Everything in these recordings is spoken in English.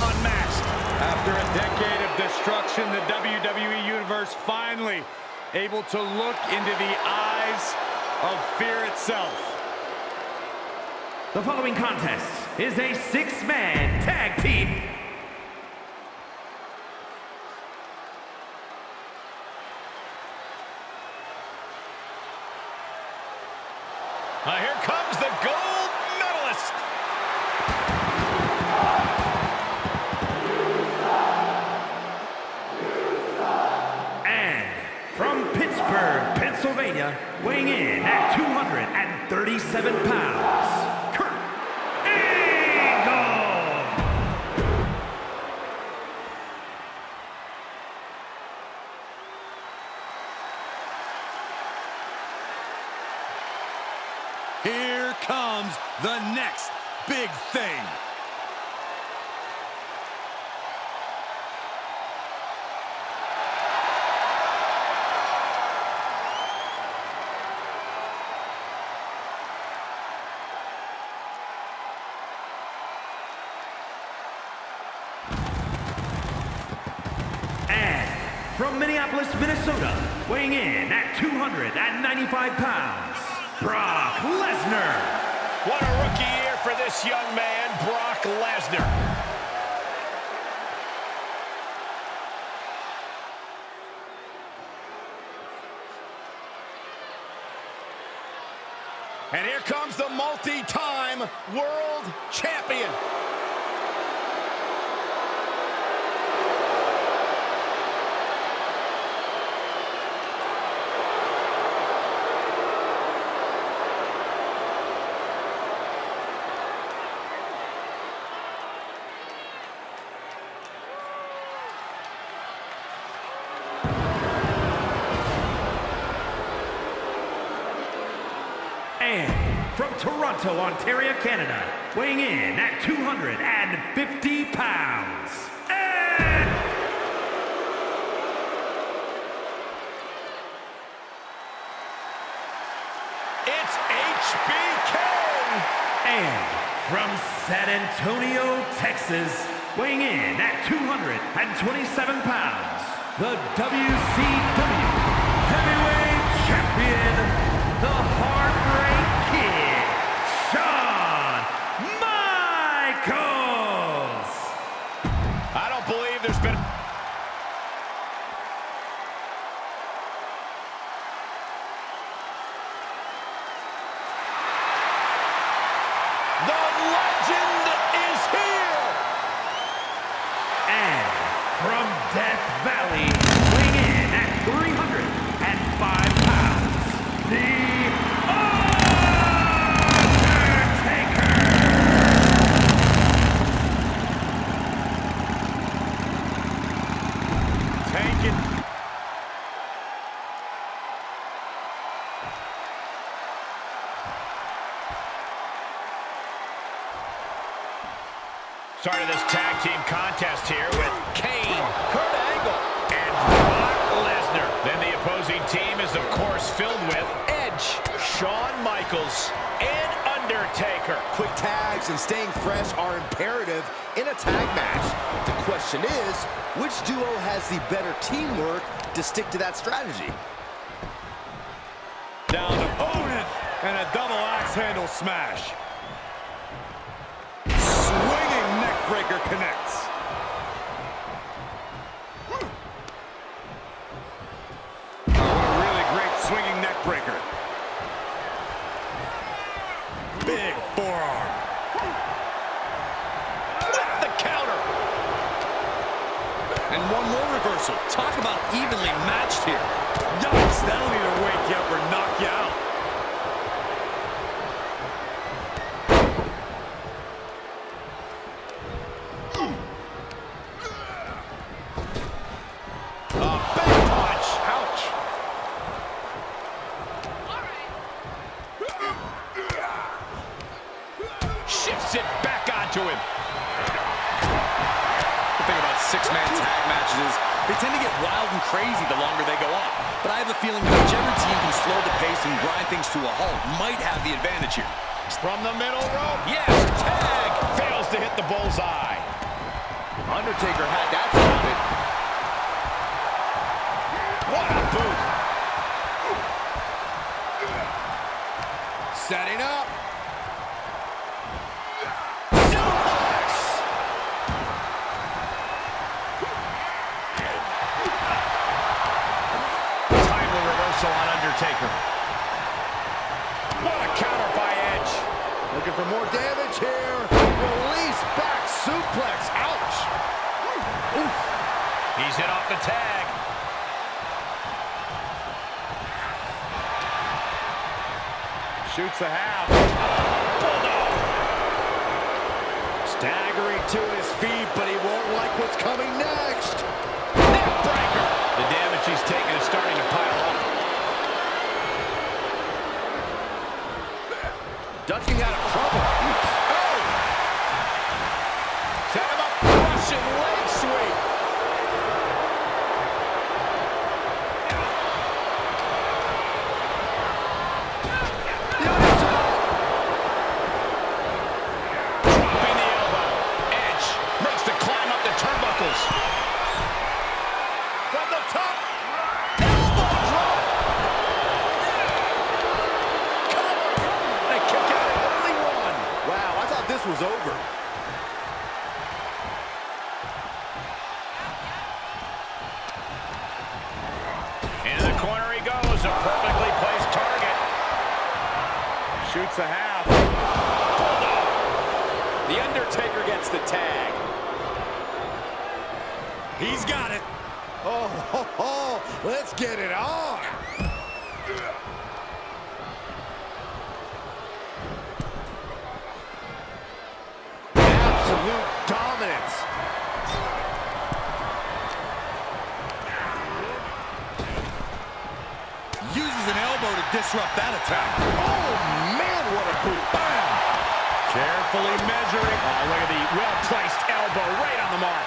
unmasked. After a decade of destruction, the WWE Universe finally able to look into the eyes of fear itself. The following contest is a six-man tag team. Here comes the gold medalist. And from Pittsburgh, Pennsylvania, weighing in at 237 pounds, Kurt Angle. Here comes the next big thing. From Minneapolis, Minnesota, weighing in at 295 pounds, Brock Lesnar. What a rookie year for this young man, Brock Lesnar. And here comes the multi-time world champion. And from Toronto, Ontario, Canada, weighing in at 250 pounds, and it's HBK! And from San Antonio, Texas, weighing in at 227 pounds, the WCW Heavyweight Champion, the Heartbreak Kid, Shawn Michaels. I don't believe there's been... The legend is here! And from Death Valley, weighing in at 305 pounds, the Undertaker! Taken. Started this tag team contest here with Kane, Kurt Angle, and Brock Lesnar. Then the opposing team is, of course, filled with Edge, Shawn Michaels, and Undertaker. Quick tags and staying fresh are imperative in a tag match. The question is, which duo has the better teamwork to stick to that strategy? Down to Otis and a double axe handle smash. Swinging neckbreaker connects. Oh, what a really great swinging neckbreaker. Big forearm. With the counter. And one more reversal. Talk about evenly matched here. Yikes, that'll either wake you up or knock you out. Shifts it back onto him. The thing about six-man tag matches is they tend to get wild and crazy the longer they go on. But I have a feeling that whichever team can slow the pace and grind things to a halt might have the advantage here. From the middle rope. Yes, tag. Fails to hit the bullseye. Undertaker had that spotted. What a boot. Setting up. Suplex. Timely reversal on Undertaker. What a counter by Edge. Looking for more damage here. Release back suplex. Ouch. Oof. He's hit off the tag. Shoots the half. Bulldog. Staggering to his feet, but he won't like what's coming next. Neck breaker. The damage he's taken is starting to pile up. Ducking out of trouble. Oh! Set him up. Russian leg sweep. Dropping the elbow. Edge makes the climb up the turnbuckles. From the top. Elbow drop. Cover. And a kick out at only one. Wow, I thought this was over. Into the corner he goes. A perfectly placed target. Shoots the half. The Undertaker gets the tag. He's got it. Oh, ho, ho. Let's get it on. Absolute dominance. Uses an elbow to disrupt that attack. Oh, man, what a boot. Bam. Carefully measuring. Oh, look at the well-placed elbow right on the mark.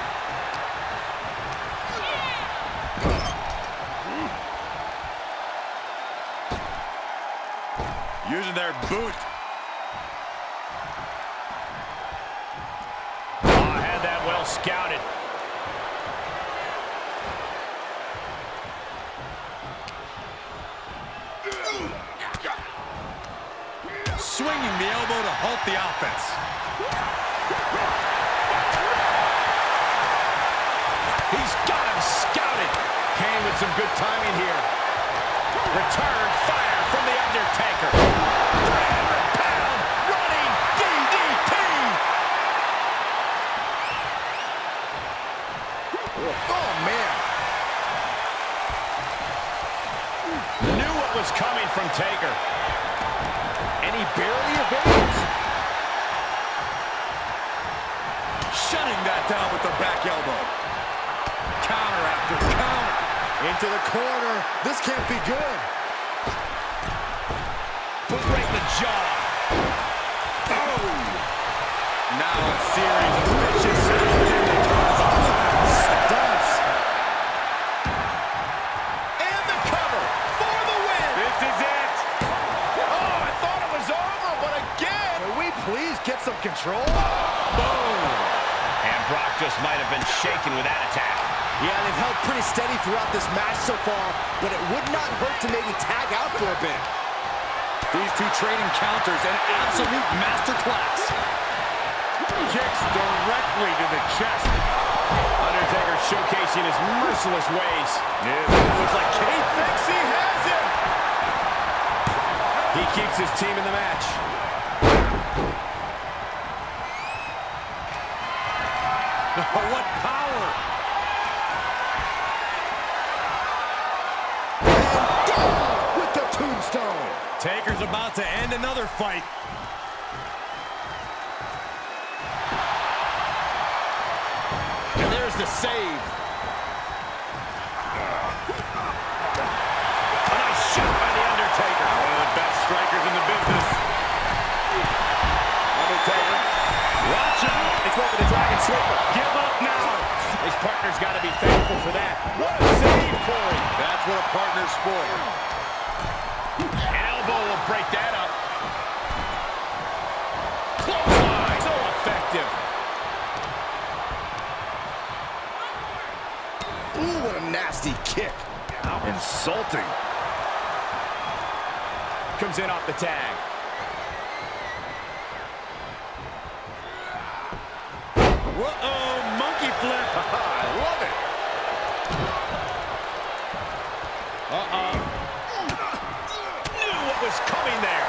Using their boot. Oh, had that well scouted. Swinging the elbow to halt the offense. He's got him scouted. Kane with some good timing here. Return fire from the Undertaker. 300-pound running DDT. Oh, man. Knew what was coming from Taker. And he barely evades. Shutting that down with the back elbow. Counter after counter. Into the corner. This can't be good. Put right in the jaw. Oh! Now a series of vicious sounds in the Stunts. And the cover for the win. This is it. Oh, I thought it was over, but again. Can we please get some control? Boom. And Brock just might have been shaken with that attack. Yeah, they've held pretty steady throughout this match so far, but it would not hurt to maybe tag out for a bit. These two trading counters, an absolute masterclass. Kicks directly to the chest. Undertaker showcasing his merciless ways. Yeah, it looks like He thinks he has him. He keeps his team in the match. Oh, what power. And down with the tombstone. Taker's about to end another fight. And there's the save. A nice shot by the Undertaker. One of the best strikers in the business. Undertaker. Watch out. It's what the Dragon Sleeper. Give up now. His partner's got to be thankful for that. What a save, Corey. That's what a partner's for. An elbow will break that up. Clothesline. So effective. insulting. Comes in off the tag. Whoa, monkey flip. I love it. Knew what was coming there.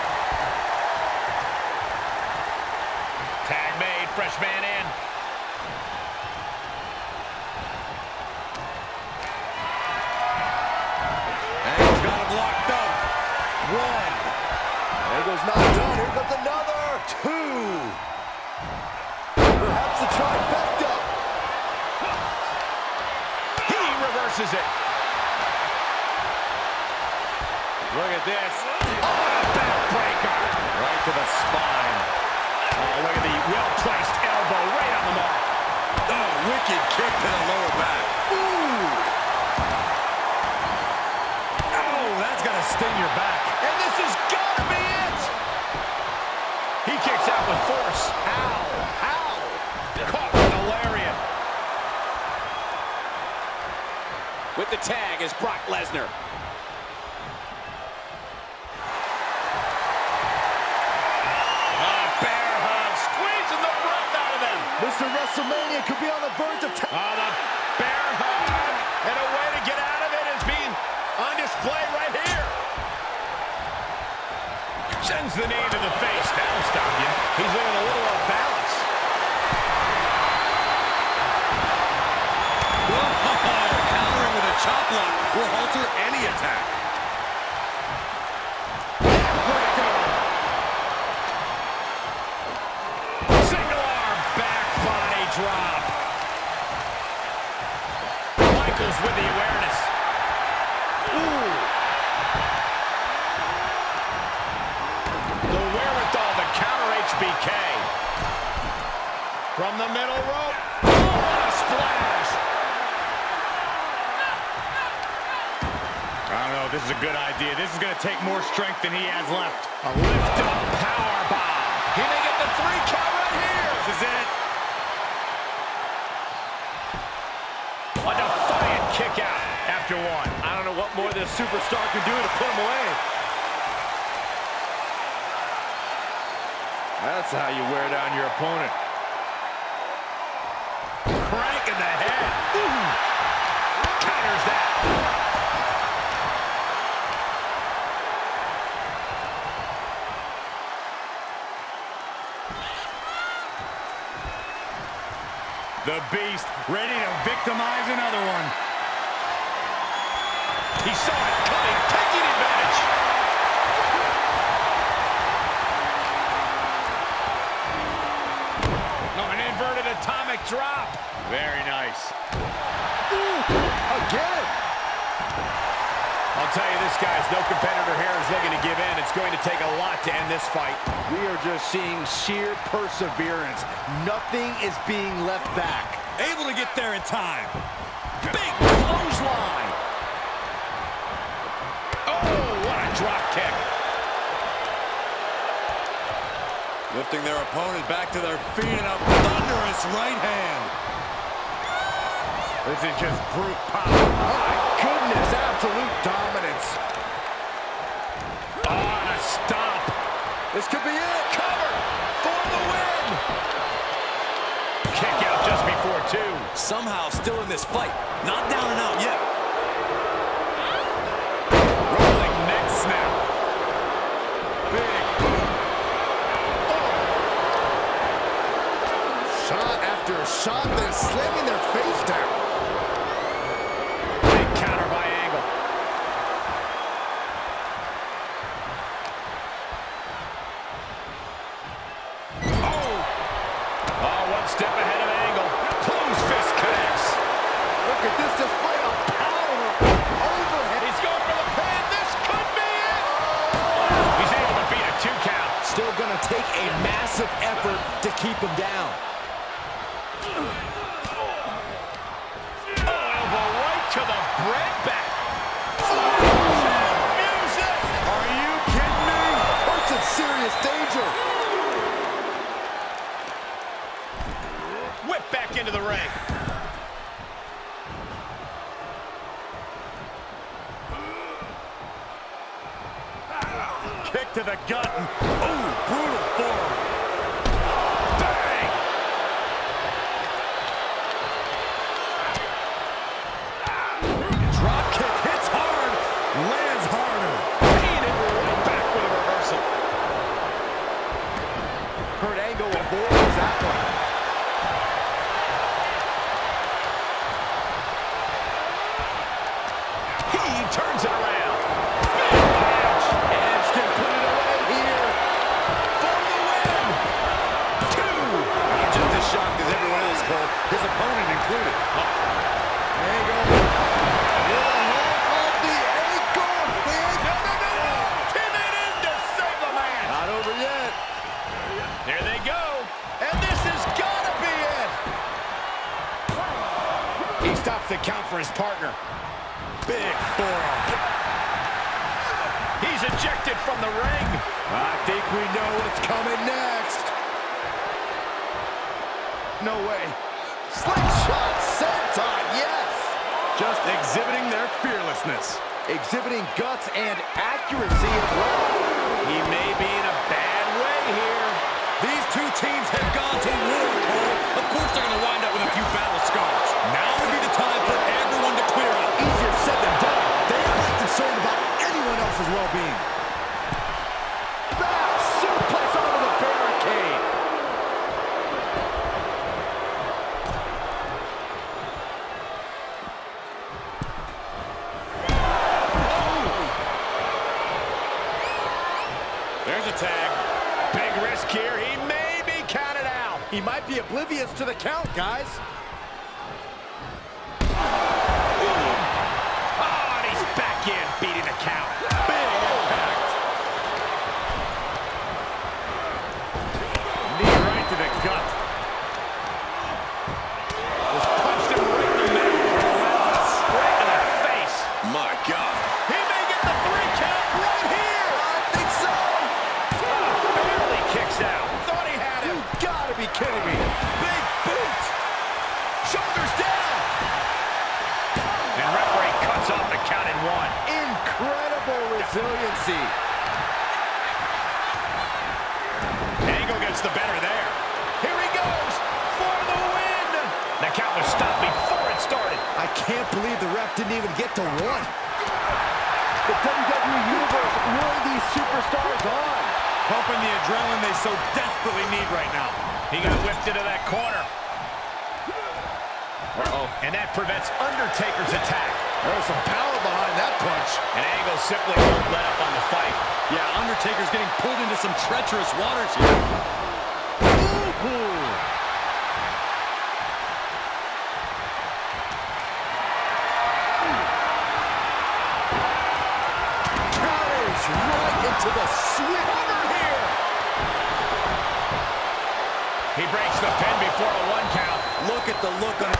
Tag made, fresh man in. Angle's got him locked up. One. Angle's not done. Here comes another. Two. Perhaps a trifecta. He reverses it. Look at this. Oh, a backbreaker. Right to the spine. Oh, look at the well-placed elbow right on the mark. Oh, wicked kick to the lower back. Ooh. Oh, that's gonna sting your back. And this has got to be it. He kicks out with force. How? Caught with a lariat. With the tag is Brock Lesnar. Mr. WrestleMania could be on the verge of... The bear hug, and a way to get out of it is being on display right here. Sends the knee to the face. That'll stop you. He's looking a little off balance. Whoa, countering with a chop block will alter any attack. Drop. Michaels with the awareness. Ooh. The wherewithal to counter HBK. From the middle rope. Oh, what a splash. I don't know if this is a good idea. This is going to take more strength than he has left. A lift-up powerbomb. He may get the 3 count right here. This is it. A defiant kick out after one. I don't know what more this superstar can do to put him away. That's how you wear down your opponent. Crank in the head. Ooh. Counters that. The Beast ready to victimize another one. He saw it coming, taking advantage. Oh, an inverted atomic drop. Very nice. Ooh, again. I'll tell you, this guy's no competitor here is looking to give in. It's going to take a lot to end this fight. We are just seeing sheer perseverance. Nothing is being left back. Able to get there in time. Big clothesline. Oh, what a drop kick. Lifting their opponent back to their feet in a thunderous right hand. This is just brute power. My goodness, absolute dominance. Oh, and a stomp. This could be it. Cover for the win. Kick out just before 2. Somehow still in this fight. Not down and out yet. Rolling neck snap. Big. Shot after shot, they're slamming their face down. Big counter by Angle. Oh, one step ahead of Angle. Close fist connects. Look at this display of power. Overhead. He's going for the pin. This could be it. He's able to beat a 2 count. Still going to take a massive effort to keep him down. Oh, elbow right to the breadback. Music. Are you kidding me? Puts in serious danger. Whip back into the ring. the gut. Oh, brutal form. Bang! Drop kick hits hard, lands harder. Painted right back with a reversal. Kurt Angle avoids that one. He turns it around. Edge can put it away here for the win. 2. He's just as shocked as everyone else, Cole, his opponent included. Angle. Of the ankle. No. Pivot in to save the man. Not over yet. There they go. And this has got to be it. He stops the count for his partner. Big forearm. He's ejected from the ring. I think we know what's coming next. No way. Slingshot senton, yes. Just exhibiting their fearlessness. Exhibiting guts and accuracy as well. He may be in a bad way here. These two teams have gone to war, Cole. Of course they're going to wind up with a few battle scars. Now would be the time for everyone to clear up. Easier said than done. They are not concerned about anyone else's well-being. Back suplex onto the barricade. There's a tag. Big risk here. He may be counted out. He might be oblivious to the count, guys. Oh, and he's back in, beating the count. Big impact. Knee right to the gut. Just punched him right in the middle. Relentless. Right in the face. My God. He may get the 3 count right here. I think so. Barely kicks out. Thought he had him. You gotta be kidding me. Big boot. Shoulders down. And referee cuts off the count at 1. Incredible resiliency. Angle gets the better there. Here he goes for the win. The count was stopped before it started. I can't believe the ref didn't even get to 1. The WWE Universe rooting these superstars on. Pumping the adrenaline they so desperately need right now. He got whipped into that corner. And that prevents Undertaker's attack. There's some power behind that punch. And Angle simply won't let up on the fight. Yeah, Undertaker's getting pulled into some treacherous waters here. Ooh. Counters right into the sweet cover here. He breaks the pin before a 1 count. Look at the look on.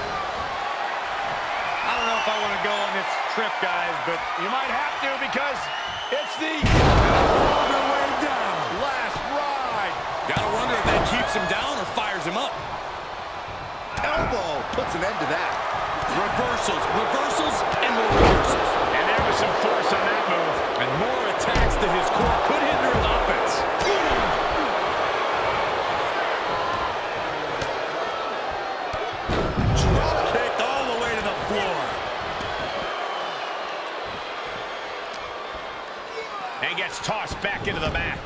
I don't know if I want to go on this trip, guys, but You might have to because it's the all the way down. last ride. Gotta wonder if that keeps him down or fires him up. Elbow puts an end to that. Reversals, reversals, and more reversals. And there was some force on that move. And more attacks to his core could hinder his offense. Drop kicked all the way to the floor. And gets tossed back into the mat.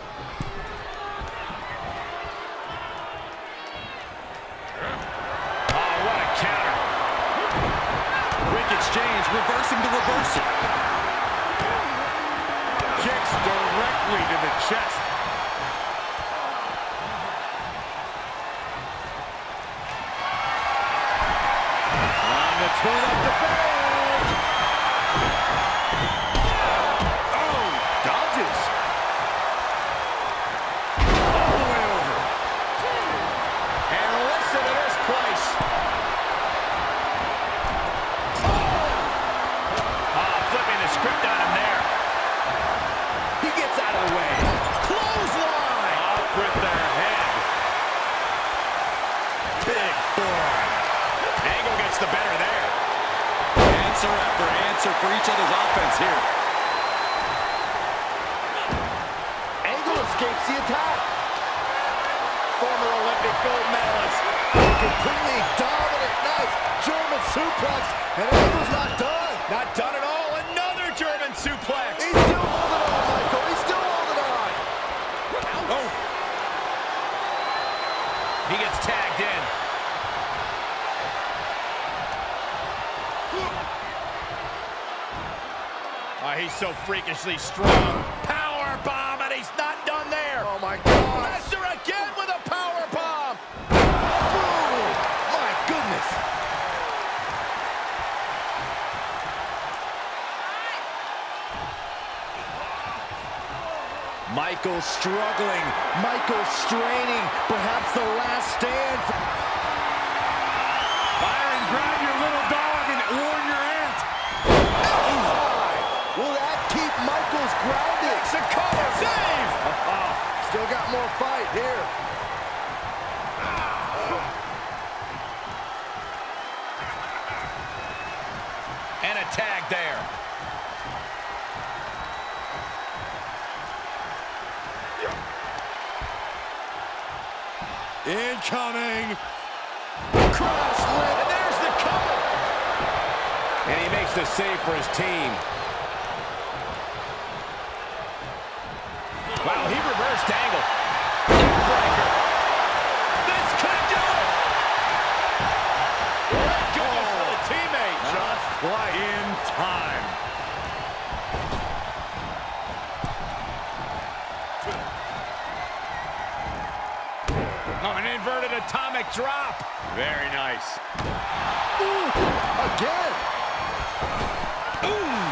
Oh, what a counter. Quick exchange, reversing the reversal. Kicks directly to the chest. On the turn up the bed. Oh, dodges. All the way over. And listen to this place. Flipping the script on him there. He gets out of the way. Clothesline. Up with their head. Big forearm. Angle gets the better there. Answer after answer for each other's offense here. escapes the attack. Former Olympic gold medalist. Completely dominant. Nice German suplex. And Angle's not done. Not done at all. Another German suplex. He's still holding on, Michael. He's still holding on. Oh. He gets tagged in. Oh, he's so freakishly strong. Power bomb, and he's not done there. Oh, my God. Lesnar again with a power bomb. Boom. My goodness. Michael struggling. Michael straining. Perhaps the last stand. Byron, grab your little dog and warn your aunt. Will that keep Michaels grounded? It's a cover. Save. Still got more fight here. And a tag there. Incoming. Cross leg, and there's the cover. And he makes the save for his team. Wow, he reversed Angle. Breaker. This could do it. Goodness for the teammate. Just like in time. Oh, an inverted atomic drop. Very nice. Ooh, again. Ooh.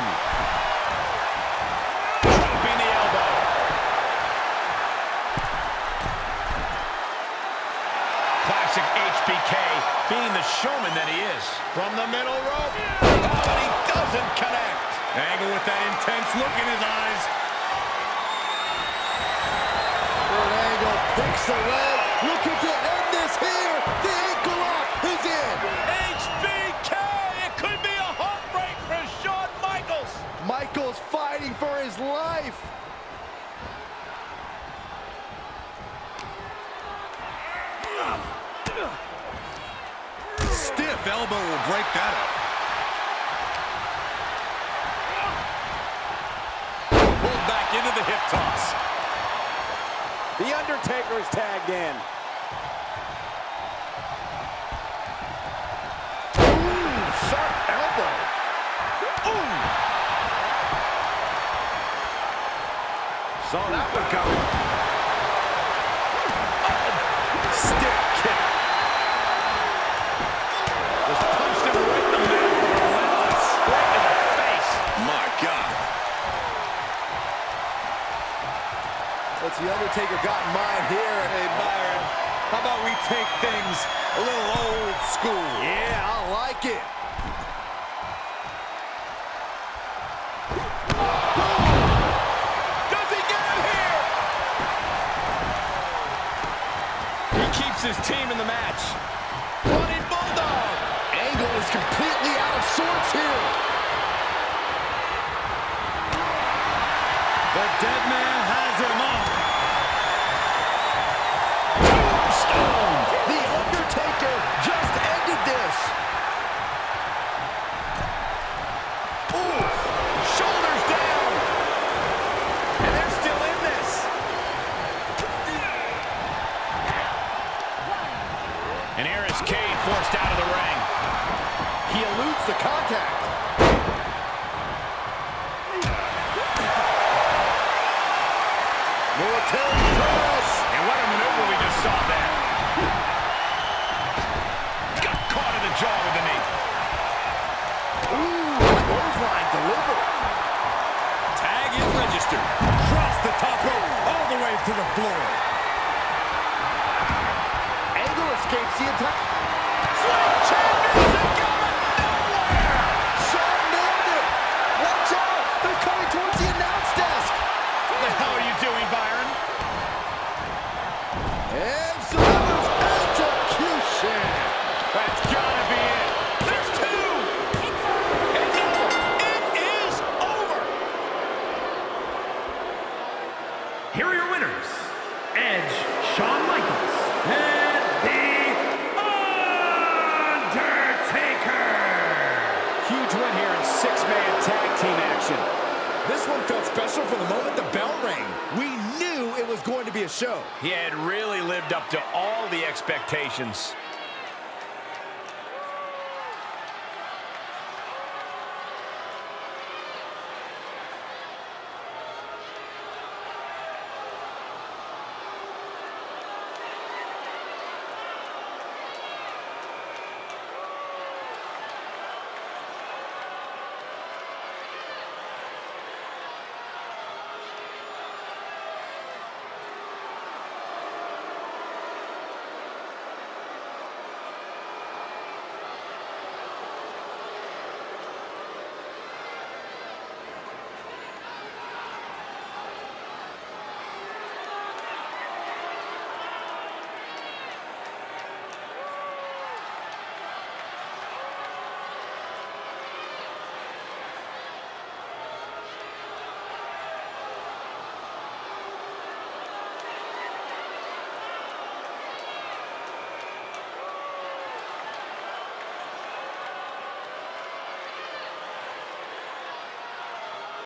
Dropping the elbow. Classic HBK, being the showman that he is. From the middle rope. Oh, and he doesn't connect. Angle with that intense look in his eyes. Kurt Angle picks the leg. Looking to end this here. The ankle lock is in. HBK! It could be a heartbreak for Shawn Michaels. Michaels fighting for his life. Stiff elbow will break that up. Pulled back into the hip toss. The Undertaker is tagged in. Ooh, sharp elbow. Ooh. Saw that one coming. Stiff kick. Just punched him right in the middle. Relentless. Right in the face. My God. What's the Undertaker got in mind here? Hey, Byron, how about we take things a little old school? Yeah, I like it. Does he get him here? He keeps his team in the match. Running Bulldog. Angle is completely out of sorts here. The dead man has him up. Tombstone. The Undertaker just ended this. Ooh, Shoulders down. And they're still in this. And here is Kane forced out of the ring. he eludes the contact. Military press. And what a maneuver we just saw there. Got caught in the jaw with the knee. Ooh, clothesline delivered. Tag is registered. Cross the top rope all the way to the floor. Angle escapes the attack. Swing champions are going nowhere. Shawn nailed it. Watch out. They're coming towards the announce desk. What the hell are you doing, Byron? And delivers execution. That's gotta be it. There's two. It's over. It is over. Here are your your winners, Edge, Shawn Michaels, and The Undertaker. Huge win here in 6-man tag team action. This one felt special from the moment the bell rang. We knew it was going to be a show. He had really lived up to all the expectations.